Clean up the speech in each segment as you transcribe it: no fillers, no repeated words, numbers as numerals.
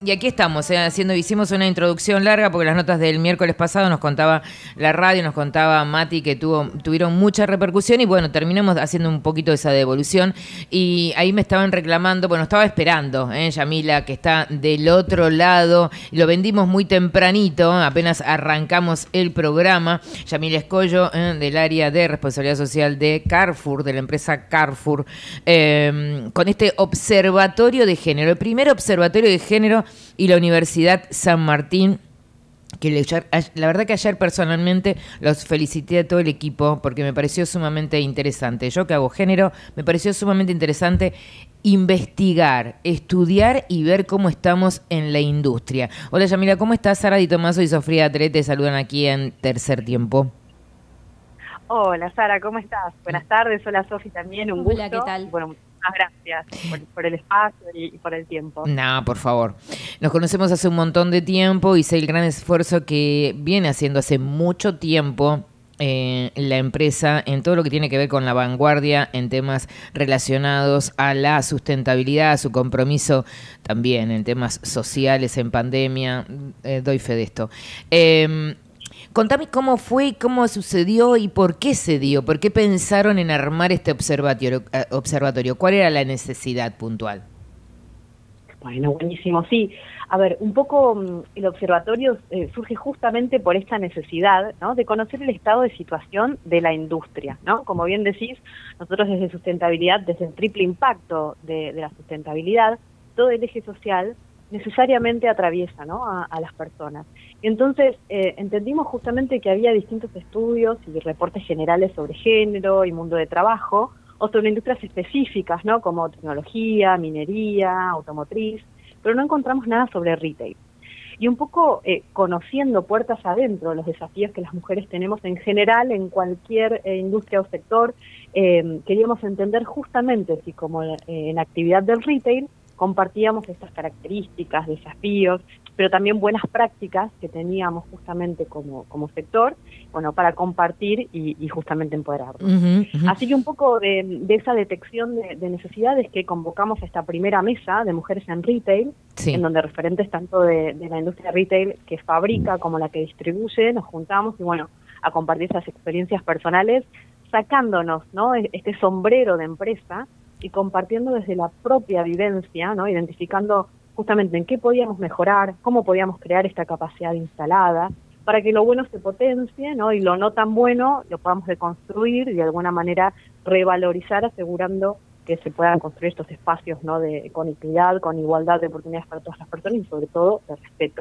Y aquí estamos, hicimos una introducción larga porque las notas del miércoles pasado nos contaba la radio, nos contaba Mati que tuvieron mucha repercusión y bueno, terminamos haciendo un poquito de esa devolución y ahí me estaban reclamando, bueno, estaba esperando, Yamila, que está del otro lado, lo vendimos muy tempranito, apenas arrancamos el programa, Yamila Escollo, del área de responsabilidad social de Carrefour, de la empresa Carrefour, con este observatorio de género, el primer observatorio de género y la Universidad San Martín, que la verdad que ayer personalmente los felicité a todo el equipo porque me pareció sumamente interesante. Yo que hago género, me pareció sumamente interesante investigar, estudiar y ver cómo estamos en la industria. Hola Yamila, ¿cómo estás? Sara Di Tomaso y Sofía Tre te saludan aquí en Tercer Tiempo. Hola Sara, ¿cómo estás? Buenas tardes, hola Sofi también, un gusto. Hola, ¿qué tal? Bueno, muchas gracias por el espacio y por el tiempo. No, por favor. Nos conocemos hace un montón de tiempo y sé el gran esfuerzo que viene haciendo hace mucho tiempo la empresa en todo lo que tiene que ver con la vanguardia en temas relacionados a la sustentabilidad, a su compromiso también en temas sociales, en pandemia. Doy fe de esto. Contame cómo fue, cómo sucedió y por qué se dio, por qué pensaron en armar este observatorio. ¿Cuál era la necesidad puntual? Bueno, buenísimo, sí. A ver, un poco el observatorio surge justamente por esta necesidad, ¿no?, de conocer el estado de situación de la industria, ¿no? Como bien decís, nosotros desde sustentabilidad, desde el triple impacto de la sustentabilidad, todo el eje social necesariamente atraviesa, ¿no?, a las personas. Entonces, entendimos justamente que había distintos estudios y reportes generales sobre género y mundo de trabajo, o sobre industrias específicas, ¿no?, como tecnología, minería, automotriz, pero no encontramos nada sobre retail. Y un poco conociendo puertas adentro los desafíos que las mujeres tenemos en general en cualquier industria o sector, queríamos entender justamente si como en la actividad del retail compartíamos estas características, desafíos, pero también buenas prácticas que teníamos justamente como sector, bueno, para compartir y justamente empoderarnos. Así que un poco de esa detección de necesidades que convocamos a esta primera mesa de mujeres en retail, sí, en donde referentes tanto de la industria retail que fabrica como la que distribuye, nos juntamos y bueno, a compartir esas experiencias personales, sacándonos, ¿no?, este sombrero de empresa y compartiendo desde la propia vivencia, ¿no?, identificando justamente en qué podíamos mejorar, cómo podíamos crear esta capacidad instalada, para que lo bueno se potencie, ¿no?, y lo no tan bueno lo podamos deconstruir y de alguna manera revalorizar, asegurando que se puedan construir estos espacios, ¿no?, con equidad, con igualdad de oportunidades para todas las personas y sobre todo de respeto.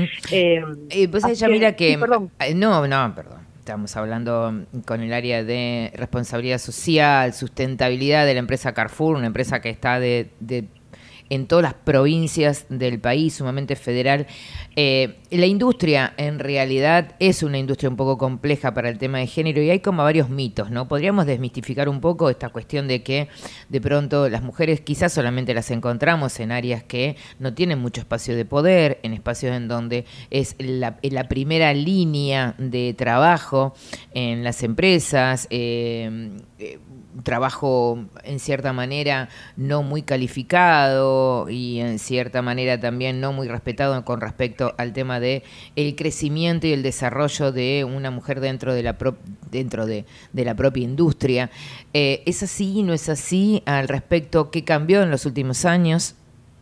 Pues ella mira que... Sí, perdón. Perdón. Estamos hablando con el área de responsabilidad social, sustentabilidad de la empresa Carrefour, una empresa que está en todas las provincias del país, sumamente federal. La industria en realidad es una industria un poco compleja para el tema de género y hay como varios mitos, ¿no? Podríamos desmistificar un poco esta cuestión de que de pronto las mujeres quizás solamente las encontramos en áreas que no tienen mucho espacio de poder, en espacios en donde es la primera línea de trabajo en las empresas, trabajo en cierta manera no muy calificado y en cierta manera también no muy respetado con respecto al tema de el crecimiento y el desarrollo de una mujer dentro de la propia industria. ¿Es así? ¿No es así? Al respecto, ¿qué cambió en los últimos años?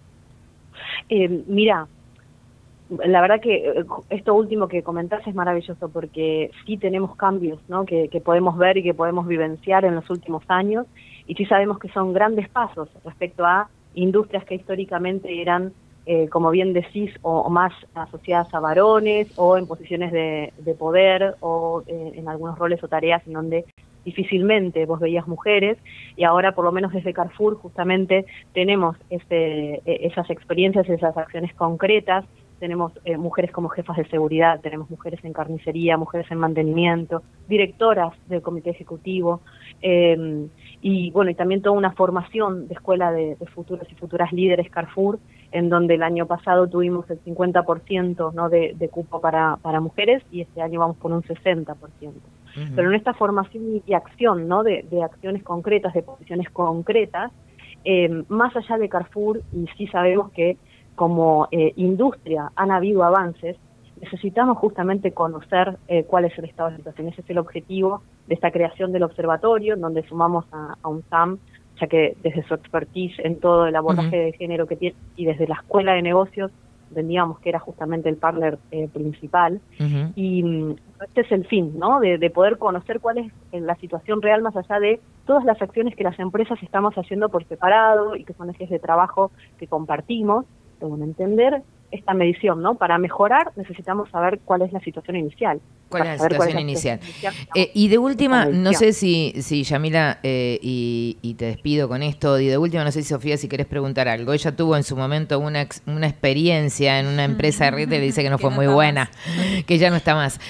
Mira, la verdad que esto último que comentás es maravilloso porque sí tenemos cambios, ¿no?, que podemos ver y que podemos vivenciar en los últimos años y sí sabemos que son grandes pasos respecto a industrias que históricamente eran, como bien decís, o más asociadas a varones o en posiciones de poder o en algunos roles o tareas en donde difícilmente vos veías mujeres y ahora por lo menos desde Carrefour justamente tenemos esas experiencias, esas acciones concretas. Tenemos mujeres como jefas de seguridad, tenemos mujeres en carnicería, mujeres en mantenimiento, directoras del comité ejecutivo, y bueno, y también toda una formación de escuela de futuros y futuras líderes Carrefour, en donde el año pasado tuvimos el 50%, ¿no?, de cupo para mujeres y este año vamos por un 60%. Pero en esta formación y acción, ¿no?, de acciones concretas, de posiciones concretas, más allá de Carrefour, y sí sabemos que como industria han habido avances, necesitamos justamente conocer cuál es el estado de la situación. Ese es el objetivo de esta creación del observatorio, en donde sumamos a UNSAM, ya que desde su expertise en todo el abordaje de género que tiene y desde la escuela de negocios, entendíamos que era justamente el partner principal. Y este es el fin, ¿no? De poder conocer cuál es la situación real más allá de todas las acciones que las empresas estamos haciendo por separado y que son ejes de trabajo que compartimos. Pero bueno, entender esta medición, ¿no? Para mejorar necesitamos saber cuál es la situación inicial. ¿Cuál es la situación inicial? Y de última, no sé si Yamila, y te despido con esto, y de última, no sé si Sofía, si querés preguntar algo. Ella tuvo en su momento una experiencia en una empresa de retail, dice que no fue muy buena, que ya no está más.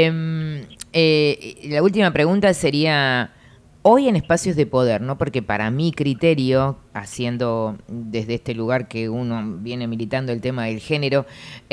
La última pregunta sería, hoy en espacios de poder, ¿no? Porque para mi criterio, haciendo desde este lugar que uno viene militando el tema del género,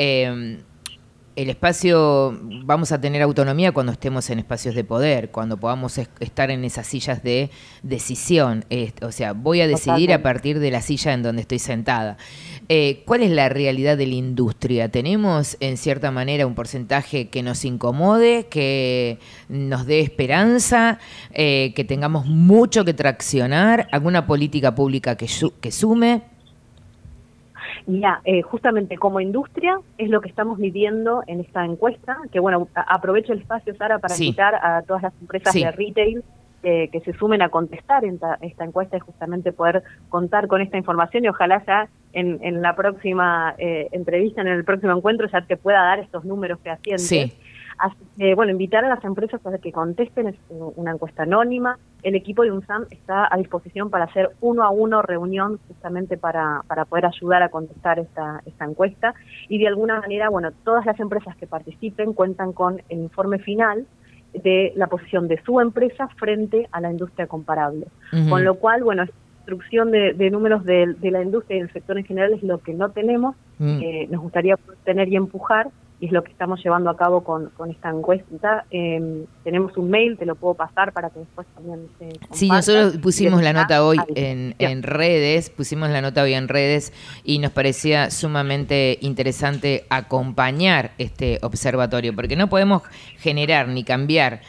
el espacio, vamos a tener autonomía cuando estemos en espacios de poder, cuando podamos estar en esas sillas de decisión. O sea, voy a decidir a partir de la silla en donde estoy sentada. ¿Cuál es la realidad de la industria? ¿Tenemos, en cierta manera, un porcentaje que nos incomode, que nos dé esperanza, que tengamos mucho que traccionar, alguna política pública que sume? Mira, justamente como industria es lo que estamos midiendo en esta encuesta, que bueno, aprovecho el espacio, Sara, para invitar a todas las empresas de retail que se sumen a contestar esta encuesta y justamente poder contar con esta información y ojalá ya en la próxima entrevista, en el próximo encuentro, ya te pueda dar estos números fehacientes. Sí. Así que, bueno, invitar a las empresas a que contesten, es una encuesta anónima. El equipo de UNSAM está a disposición para hacer 1 a 1 reunión justamente para poder ayudar a contestar esta encuesta. Y de alguna manera, bueno, todas las empresas que participen cuentan con el informe final de la posición de su empresa frente a la industria comparable. Con lo cual, bueno, esta instrucción de números de la industria y del sector en general es lo que no tenemos, nos gustaría tener y empujar, y es lo que estamos llevando a cabo con esta encuesta. Tenemos un mail, te lo puedo pasar para que después también se comparta. Sí, nosotros pusimos la nota hoy en redes, y nos parecía sumamente interesante acompañar este observatorio, porque no podemos generar ni cambiar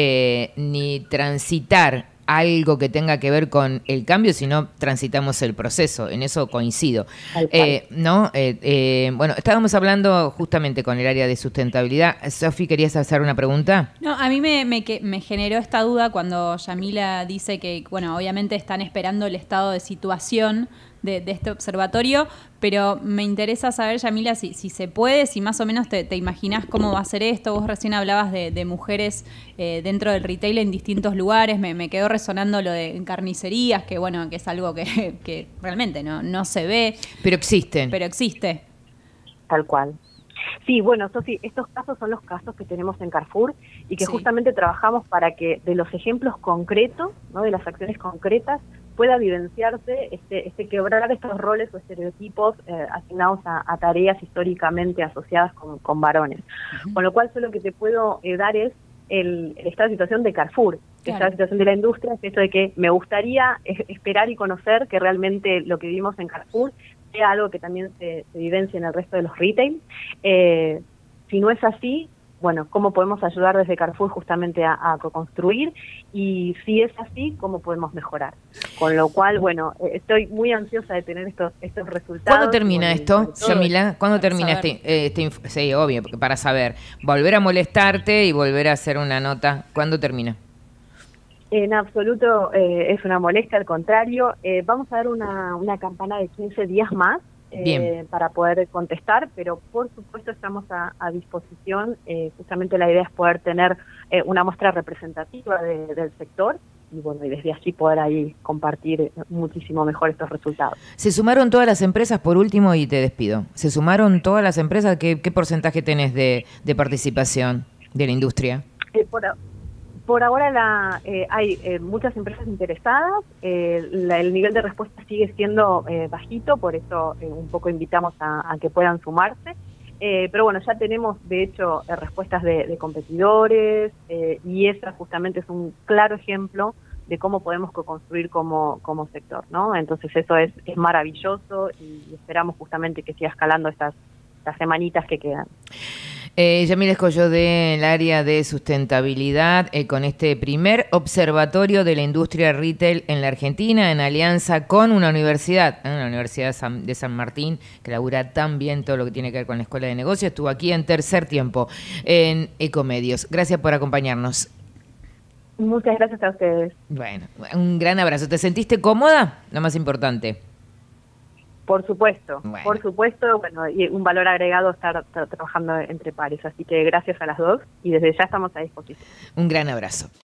ni transitar algo que tenga que ver con el cambio si no transitamos el proceso. En eso coincido. ¿No? Bueno, estábamos hablando justamente con el área de sustentabilidad. Sofi, ¿querías hacer una pregunta? No, a mí me generó esta duda cuando Yamila dice que, bueno, obviamente están esperando el estado de situación de este observatorio, pero me interesa saber, Yamila, si se puede, si más o menos te imaginás cómo va a ser esto. Vos recién hablabas de mujeres dentro del retail en distintos lugares, me quedó resonando lo de carnicerías, que bueno, que es algo que realmente no se ve. Pero existen. Pero existe. Tal cual. Sí, bueno, Sofi, estos casos son los casos que tenemos en Carrefour y que justamente trabajamos para que de los ejemplos concretos, ¿no?, de las acciones concretas, pueda evidenciarse este quebrar estos roles o estereotipos asignados a tareas históricamente asociadas con varones. Con lo cual, solo que te puedo dar es el estado de situación de Carrefour, el estado de situación de la industria, es esto de que me gustaría esperar y conocer que realmente lo que vivimos en Carrefour sea algo que también se evidencia en el resto de los retail. Si no es así, bueno, ¿cómo podemos ayudar desde Carrefour justamente a co-construir? Y si es así, ¿cómo podemos mejorar? Con lo cual, bueno, estoy muy ansiosa de tener estos resultados. ¿Cuándo termina esto, Yamila? ¿Cuándo termina sí, obvio, para saber. Volver a molestarte y volver a hacer una nota. ¿Cuándo termina? En absoluto es una molestia, al contrario. Vamos a dar una campana de 15 días más para poder contestar, pero por supuesto estamos a disposición. Justamente la idea es poder tener una muestra representativa del sector y bueno, y desde allí poder ahí compartir muchísimo mejor estos resultados. ¿Se sumaron todas las empresas, por último, y te despido? ¿Se sumaron todas las empresas? ¿Qué porcentaje tenés de participación de la industria? Por ahora hay muchas empresas interesadas, el nivel de respuesta sigue siendo bajito, por eso un poco invitamos a que puedan sumarse, pero bueno, ya tenemos de hecho respuestas de competidores y esa justamente es un claro ejemplo de cómo podemos co-construir como sector, ¿no? Entonces eso es maravilloso y esperamos justamente que siga escalando estas semanitas que quedan. Yamila Escollo del área de sustentabilidad con este primer observatorio de la industria retail en la Argentina en alianza con una universidad, la Universidad de San Martín, que labura tan bien todo lo que tiene que ver con la Escuela de Negocios. Estuvo aquí en Tercer Tiempo en Ecomedios. Gracias por acompañarnos. Muchas gracias a ustedes. Bueno, un gran abrazo. ¿Te sentiste cómoda? Lo más importante. Por supuesto, bueno. bueno, y un valor agregado estar trabajando entre pares, así que gracias a las dos y desde ya estamos a disposición. Un gran abrazo.